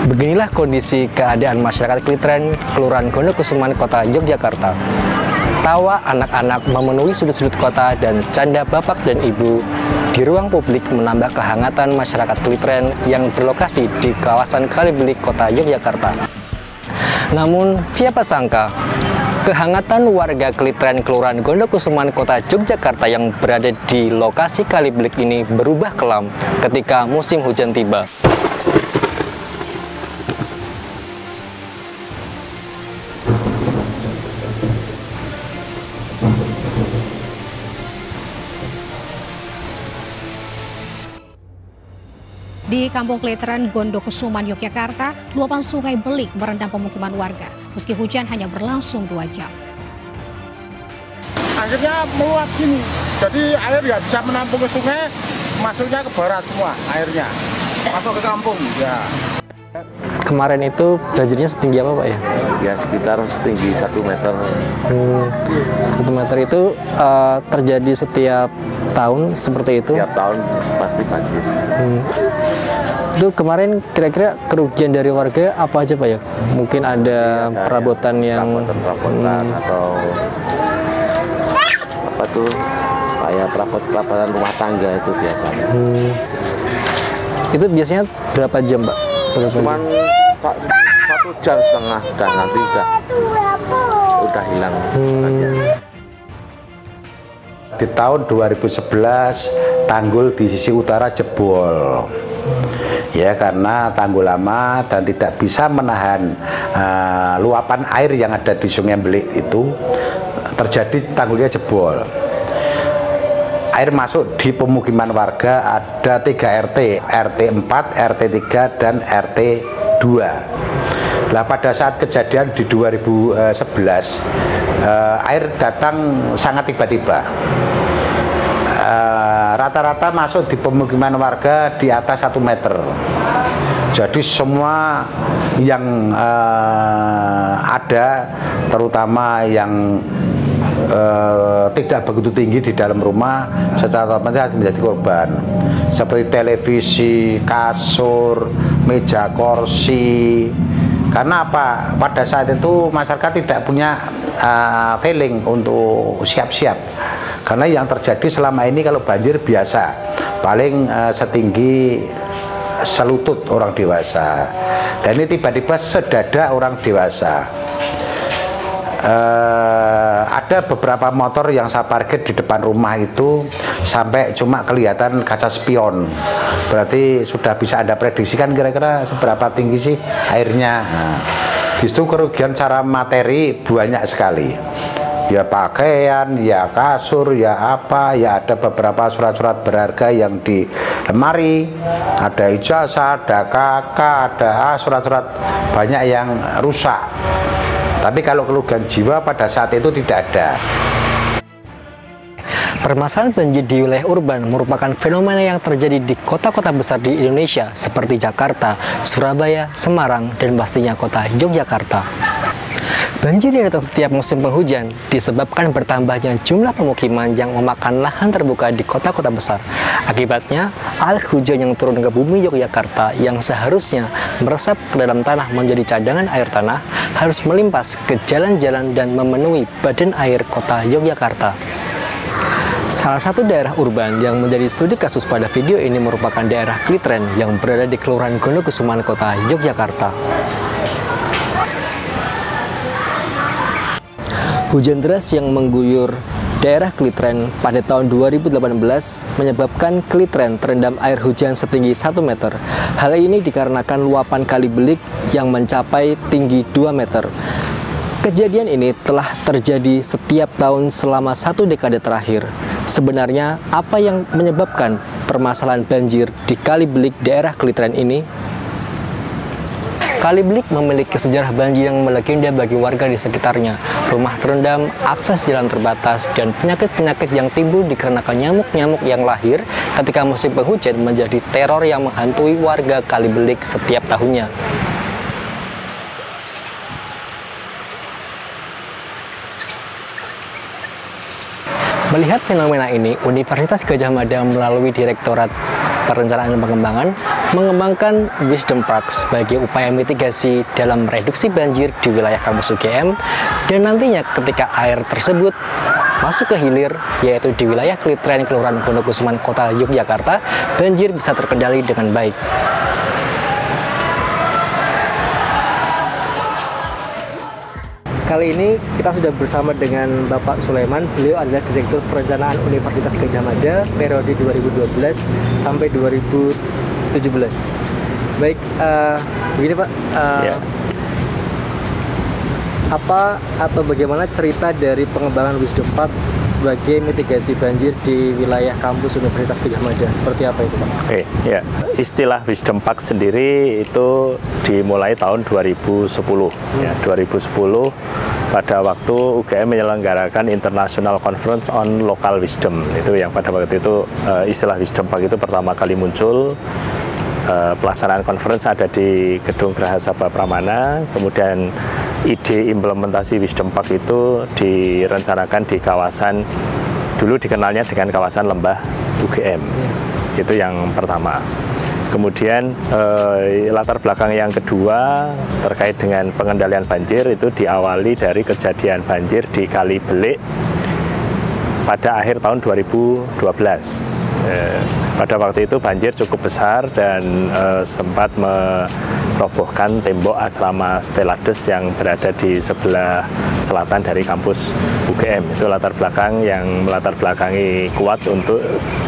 Beginilah kondisi keadaan masyarakat Klitren, Kelurahan Gondokusuman, Kota Yogyakarta. Tawa anak-anak memenuhi sudut-sudut kota dan canda bapak dan ibu di ruang publik menambah kehangatan masyarakat Klitren yang berlokasi di kawasan Kalibelik, Kota Yogyakarta. Namun, siapa sangka kehangatan warga Klitren, Kelurahan Gondokusuman, Kota Yogyakarta yang berada di lokasi Kalibelik ini berubah kelam ketika musim hujan tiba. Di Kampung Klitren, Gondokusuman, Yogyakarta, luapan sungai Belik merendam pemukiman warga, meski hujan hanya berlangsung 2 jam. Akhirnya meluap gini, jadi air nggak bisa menampung ke sungai, masuknya ke barat semua airnya, masuk ke kampung. Ya. Kemarin itu banjirnya setinggi apa Pak ya? Ya sekitar setinggi 1 meter. 1 meter itu terjadi setiap tahun seperti itu? Setiap tahun pasti banjir. Itu kemarin kira-kira kerugian dari warga apa aja Pak ya? Mungkin ada perabotan yang atau apa tuh kayak perabotan rumah tangga itu biasanya. Itu biasanya berapa jam Pak? Cuman 1,5 jam dan nanti udah hilang. Di tahun 2011 tanggul di sisi utara jebol. Ya, karena tanggul lama dan tidak bisa menahan luapan air yang ada di Sungai Belik itu, terjadi tanggulnya jebol. Air masuk di pemukiman warga, ada 3 RT, RT 4, RT 3, dan RT 2. Nah, pada saat kejadian di 2011, air datang sangat tiba-tiba. Rata-rata masuk di pemukiman warga di atas 1 meter. Jadi semua yang ada, terutama yang tidak begitu tinggi di dalam rumah, secara otomatis menjadi korban. Seperti televisi, kasur, meja kursi. Karena apa? Pada saat itu masyarakat tidak punya feeling untuk siap-siap. Karena yang terjadi selama ini kalau banjir biasa, paling setinggi selutut orang dewasa. Dan ini tiba-tiba sedada orang dewasa. Ada beberapa motor yang saya parkir di depan rumah itu sampai cuma kelihatan kaca spion. Berarti sudah bisa Anda prediksikan kira-kira seberapa tinggi sih airnya. Nah, disitu kerugian secara materi banyak sekali. Ya pakaian, ya kasur, ya apa, ya ada beberapa surat-surat berharga yang di lemari, ada ijazah, ada KK, ada surat-surat banyak yang rusak. Tapi kalau kerugian jiwa pada saat itu tidak ada. Permasalahan banjir di wilayah urban merupakan fenomena yang terjadi di kota-kota besar di Indonesia seperti Jakarta, Surabaya, Semarang, dan pastinya kota Yogyakarta. Banjir yang datang setiap musim penghujan disebabkan bertambahnya jumlah pemukiman yang memakan lahan terbuka di kota-kota besar. Akibatnya, air hujan yang turun ke bumi Yogyakarta yang seharusnya meresap ke dalam tanah menjadi cadangan air tanah harus melimpas ke jalan-jalan dan memenuhi badan air kota Yogyakarta. Salah satu daerah urban yang menjadi studi kasus pada video ini merupakan daerah Klitren yang berada di Kelurahan Gondokusuman, Kota Yogyakarta. Hujan deras yang mengguyur daerah Klitren pada tahun 2018 menyebabkan Klitren terendam air hujan setinggi 1 meter. Hal ini dikarenakan luapan Kali Belik yang mencapai tinggi 2 meter. Kejadian ini telah terjadi setiap tahun selama 1 dekade terakhir. Sebenarnya, apa yang menyebabkan permasalahan banjir di Kali Belik daerah Klitren ini? Kalibelik memiliki sejarah banjir yang melegenda bagi warga di sekitarnya. Rumah terendam, akses jalan terbatas, dan penyakit-penyakit yang timbul dikarenakan nyamuk-nyamuk yang lahir ketika musim penghujan menjadi teror yang menghantui warga Kalibelik setiap tahunnya. Melihat fenomena ini, Universitas Gadjah Mada melalui Direktorat Perencanaan dan Pengembangan mengembangkan Wisdom Park sebagai upaya mitigasi dalam reduksi banjir di wilayah kampus UGM, dan nantinya ketika air tersebut masuk ke hilir, yaitu di wilayah Klitren, Kelurahan Gondokusuman, Kota Yogyakarta, banjir bisa terkendali dengan baik. Kali ini kita sudah bersama dengan Bapak Sulaiman. Beliau adalah Direktur Perencanaan Universitas Gadjah Mada periode 2012 sampai 2017. Baik, begini Pak, apa atau bagaimana cerita dari pengembangan Wisdom Park sebagai mitigasi banjir di wilayah kampus Universitas Gadjah Mada? Seperti apa itu Pak? Oke, ya. Istilah Wisdom Park sendiri itu dimulai tahun 2010. Ya, 2010 pada waktu UGM menyelenggarakan International Conference on Local Wisdom. Itu yang pada waktu itu istilah Wisdom Park itu pertama kali muncul. Pelaksanaan conference ada di Gedung Geraha Sabha Pramana, kemudian ide implementasi Wisdom Park itu direncanakan di kawasan, dulu dikenalnya dengan kawasan Lembah UGM. Itu yang pertama. Kemudian latar belakang yang kedua terkait dengan pengendalian banjir itu diawali dari kejadian banjir di Kali Belik pada akhir tahun 2012. Pada waktu itu banjir cukup besar dan sempat merobohkan tembok asrama Stelades yang berada di sebelah selatan dari kampus UGM. Itu latar belakang yang melatar belakangi kuat untuk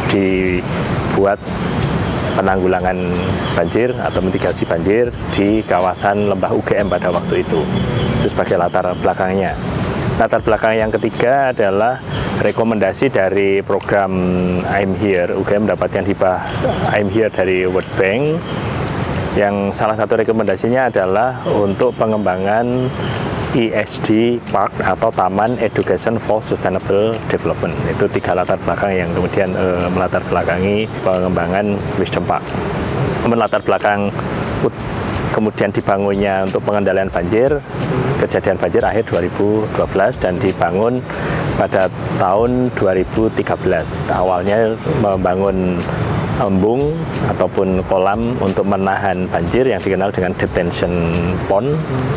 dibuat penanggulangan banjir atau mitigasi banjir di kawasan Lembah UGM pada waktu itu. Itu sebagai latar belakangnya. Latar belakang yang ketiga adalah rekomendasi dari program I'm Here. UGM mendapatkan hibah I'm Here dari World Bank, yang salah satu rekomendasinya adalah untuk pengembangan ESD Park atau Taman Education for Sustainable Development. Itu tiga latar belakang yang kemudian melatar belakangi pengembangan Wisdom Park. Latar belakang kemudian dibangunnya untuk pengendalian banjir, kejadian banjir akhir 2012 dan dibangun pada tahun 2013. Awalnya membangun embung ataupun kolam untuk menahan banjir yang dikenal dengan detention pond,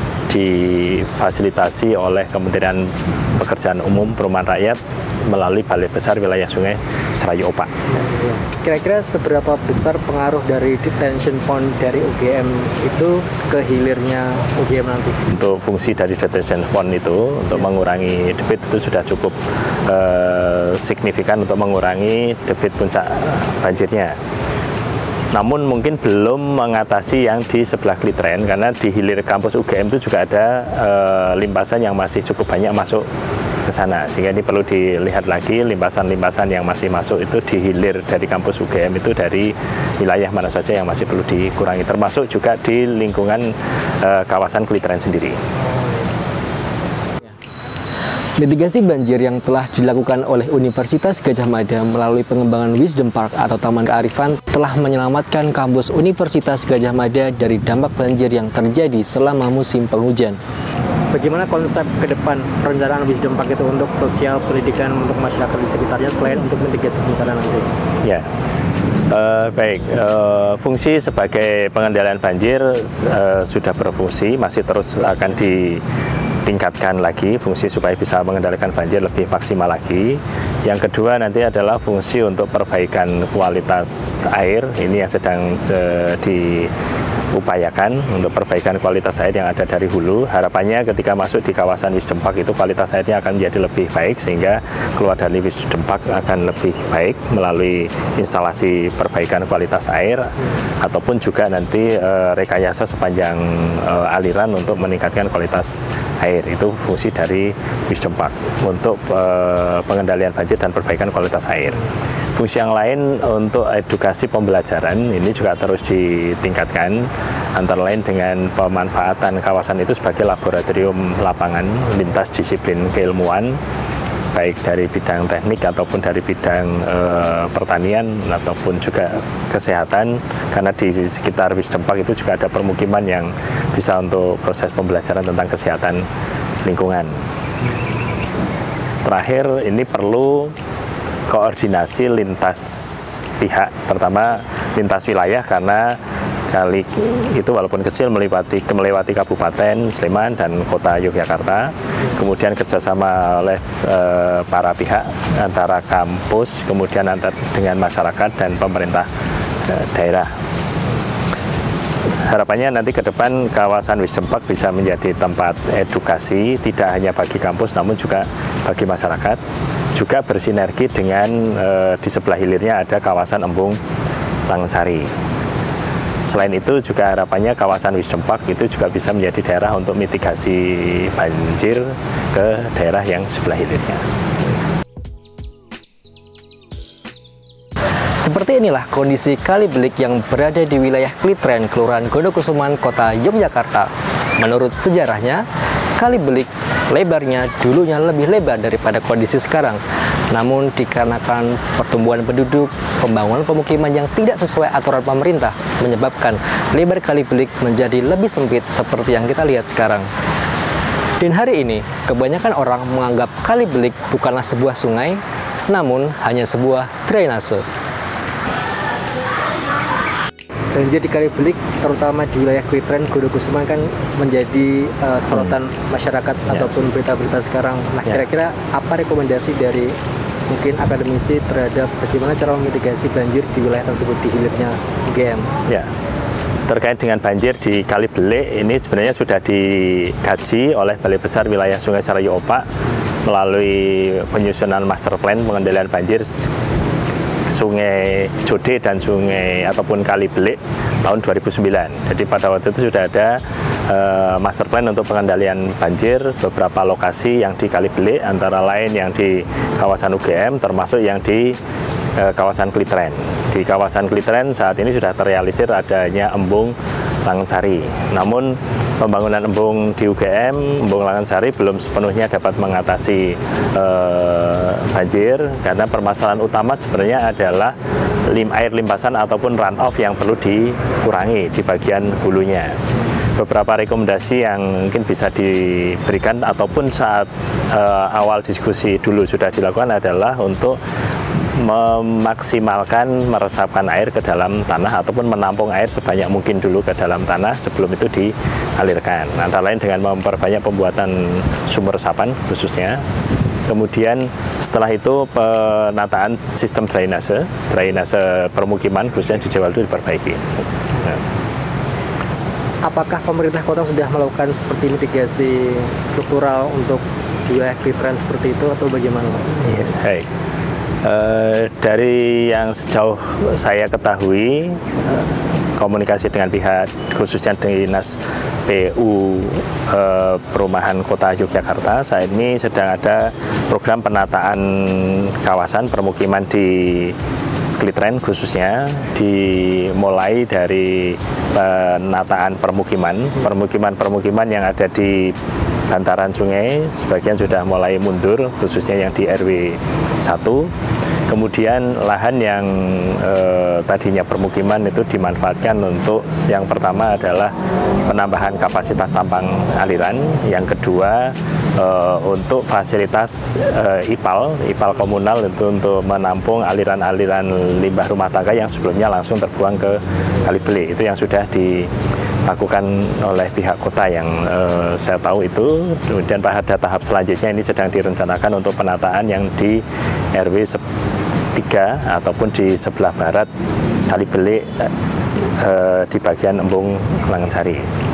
difasilitasi oleh Kementerian Pekerjaan Umum Perumahan Rakyat melalui Balai Besar Wilayah Sungai Serayu Opak. Kira-kira seberapa besar pengaruh dari detention pond dari UGM itu ke hilirnya UGM nanti? Untuk fungsi dari detention pond itu untuk mengurangi debit itu sudah cukup signifikan untuk mengurangi debit puncak banjirnya. Namun mungkin belum mengatasi yang di sebelah Klitren, karena di hilir kampus UGM itu juga ada limpasan yang masih cukup banyak masuk ke sana, sehingga ini perlu dilihat lagi limpasan-limpasan yang masih masuk itu di hilir dari kampus UGM itu dari wilayah mana saja yang masih perlu dikurangi, termasuk juga di lingkungan kawasan Klitren sendiri. Mitigasi banjir yang telah dilakukan oleh Universitas Gadjah Mada melalui pengembangan Wisdom Park atau Taman Kearifan telah menyelamatkan kampus Universitas Gadjah Mada dari dampak banjir yang terjadi selama musim penghujan. Bagaimana konsep ke depan perencanaan Wisdom Park itu untuk sosial, pendidikan untuk masyarakat di sekitarnya selain untuk mitigasi bencana nanti? Ya, baik. Fungsi sebagai pengendalian banjir sudah berfungsi, masih terus akan ditingkatkan lagi fungsi supaya bisa mengendalikan banjir lebih maksimal lagi. Yang kedua nanti adalah fungsi untuk perbaikan kualitas air. Ini yang sedang diupayakan untuk perbaikan kualitas air yang ada dari hulu. Harapannya ketika masuk di kawasan Wisdom Park itu kualitas airnya akan menjadi lebih baik, sehingga keluar dari Wisdom Park akan lebih baik melalui instalasi perbaikan kualitas air ataupun juga nanti rekayasa sepanjang aliran untuk meningkatkan kualitas air. Itu fungsi dari Wisdom Park untuk pengendalian banjir dan perbaikan kualitas air. Fungsi yang lain untuk edukasi pembelajaran ini juga terus ditingkatkan, antara lain dengan pemanfaatan kawasan itu sebagai laboratorium lapangan lintas disiplin keilmuan, baik dari bidang teknik ataupun dari bidang pertanian ataupun juga kesehatan, karena di sekitar Wisdom Park itu juga ada permukiman yang bisa untuk proses pembelajaran tentang kesehatan lingkungan. Terakhir, ini perlu koordinasi lintas pihak, pertama lintas wilayah karena kali itu walaupun kecil melewati Kabupaten Sleman dan Kota Yogyakarta, kemudian kerjasama oleh para pihak antara kampus, kemudian dengan masyarakat dan pemerintah daerah. Harapannya nanti ke depan kawasan Wisdom Park bisa menjadi tempat edukasi tidak hanya bagi kampus namun juga bagi masyarakat, juga bersinergi dengan di sebelah hilirnya ada kawasan Embung Langgensari. Selain itu juga harapannya kawasan Wisdom Park itu juga bisa menjadi daerah untuk mitigasi banjir ke daerah yang sebelah hilirnya. Seperti inilah kondisi Kali Belik yang berada di wilayah Klitren, Kelurahan Gondokusuman, Kota Yogyakarta. Menurut sejarahnya, Kali Belik lebarnya dulunya lebih lebar daripada kondisi sekarang. Namun dikarenakan pertumbuhan penduduk, pembangunan pemukiman yang tidak sesuai aturan pemerintah menyebabkan lebar Kali Belik menjadi lebih sempit seperti yang kita lihat sekarang. Dan hari ini, kebanyakan orang menganggap Kali Belik bukanlah sebuah sungai, namun hanya sebuah drainase. Banjir di Kali Belik, terutama di wilayah Klitren, Gondokusuman kan menjadi sorotan masyarakat ataupun berita-berita sekarang. Nah, kira-kira apa rekomendasi dari mungkin akademisi terhadap bagaimana cara memitigasi banjir di wilayah tersebut di hilirnya UGM? Ya, terkait dengan banjir di Kali Belik ini sebenarnya sudah dikaji oleh Balai Besar Wilayah Sungai Sarayu Opak melalui penyusunan master plan pengendalian banjir Sungai Jode dan Sungai ataupun Kali Belik tahun 2009. Jadi pada waktu itu sudah ada master plan untuk pengendalian banjir beberapa lokasi yang di Kali Belik, antara lain yang di kawasan UGM termasuk yang di kawasan Klitren. Di kawasan Klitren saat ini sudah terrealisir adanya embung Langgensari. Namun pembangunan embung di UGM, embung Langgensari belum sepenuhnya dapat mengatasi banjir karena permasalahan utama sebenarnya adalah air limpasan ataupun runoff yang perlu dikurangi di bagian hulunya. Beberapa rekomendasi yang mungkin bisa diberikan ataupun saat awal diskusi dulu sudah dilakukan adalah untuk memaksimalkan meresapkan air ke dalam tanah ataupun menampung air sebanyak mungkin dulu ke dalam tanah sebelum itu dialirkan. Antara lain dengan memperbanyak pembuatan sumur resapan khususnya. Kemudian setelah itu penataan sistem drainase permukiman khususnya di Dewal itu diperbaiki. Nah. Apakah pemerintah kota sudah melakukan seperti mitigasi struktural untuk wilayah Klitren seperti itu atau bagaimana? Iya, baik. Dari yang sejauh saya ketahui, komunikasi dengan pihak khususnya Dinas PU Perumahan Kota Yogyakarta saat ini sedang ada program penataan kawasan permukiman di Klitren khususnya, dimulai dari penataan permukiman yang ada di bantaran sungai, sebagian sudah mulai mundur khususnya yang di RW 1. Kemudian lahan yang tadinya permukiman itu dimanfaatkan untuk yang pertama adalah penambahan kapasitas tampang aliran, yang kedua untuk fasilitas IPAL komunal itu untuk menampung aliran-aliran limbah rumah tangga yang sebelumnya langsung terbuang ke Kali Belik. Itu yang sudah dilakukan oleh pihak kota yang saya tahu itu. Kemudian pada tahap selanjutnya ini sedang direncanakan untuk penataan yang di RW 3 ataupun di sebelah barat Kali Belik di bagian embung Langgensari.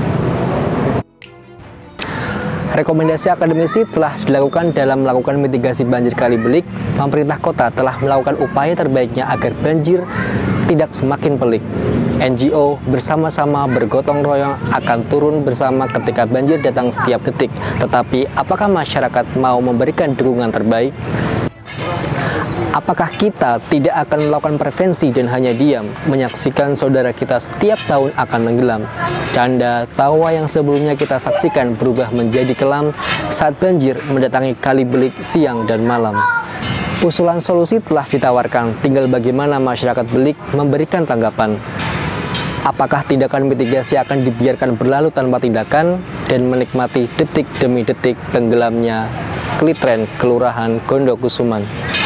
Rekomendasi akademisi telah dilakukan dalam melakukan mitigasi banjir Kali Belik. Pemerintah kota telah melakukan upaya terbaiknya agar banjir tidak semakin pelik. NGO bersama-sama bergotong royong akan turun bersama ketika banjir datang setiap detik. Tetapi apakah masyarakat mau memberikan dukungan terbaik? Apakah kita tidak akan melakukan prevensi dan hanya diam, menyaksikan saudara kita setiap tahun akan tenggelam? Canda, tawa yang sebelumnya kita saksikan berubah menjadi kelam saat banjir mendatangi Kali Belik siang dan malam. Usulan solusi telah ditawarkan, tinggal bagaimana masyarakat Belik memberikan tanggapan. Apakah tindakan mitigasi akan dibiarkan berlalu tanpa tindakan dan menikmati detik demi detik tenggelamnya Klitren, Kelurahan Gondokusuman?